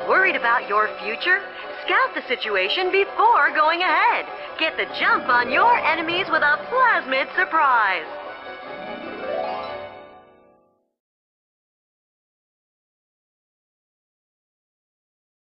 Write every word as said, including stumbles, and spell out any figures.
Worried about your future? Scout the situation before going ahead. Get the jump on your enemies with a Plasmid surprise.